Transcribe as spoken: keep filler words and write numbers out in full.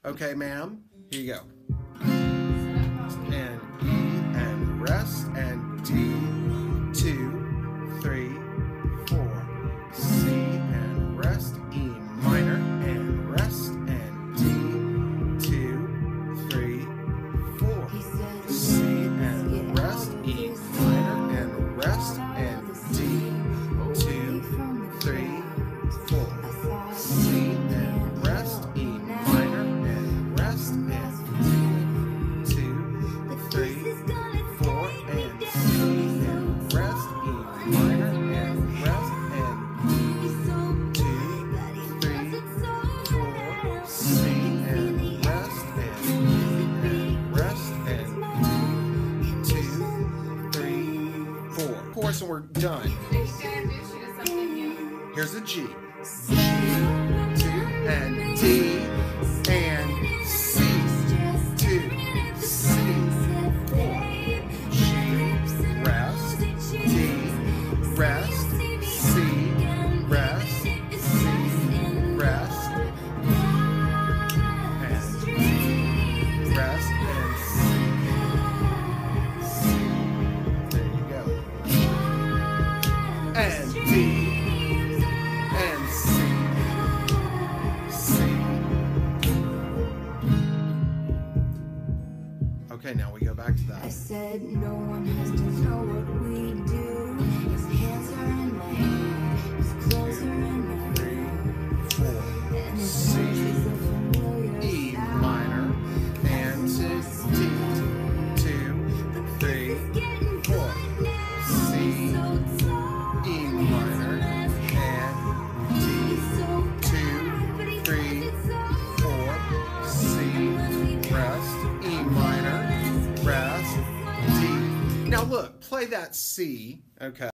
Okay, ma'am. Here you go. And E and rest and D, two, three, four. C and rest, E minor and rest and D, two, three, four. C and rest, E minor and rest and D, two, three, four. C and rest, E minor and rest and D, two, three, four, and C and rest, E minor and rest and two, three, four. C and rest and E and rest and two, three, four. Chorus and we're done. Here's a G. G, two, and D, and C, two, C, four. G, rest, D, rest, C, rest, C, rest, and D, rest, and C, C. There you go. And D, and C, C. Okay, now we go back to that. I said no one has to know what we do. His hands are in my hair, his clothes are in my hair, Four. and his C, touch is a familiar E sound. minor, and to D, two, three, four. C, E minor, and D, two, three, four. C, rest, E minor, rest, D. Now look, play that C, okay.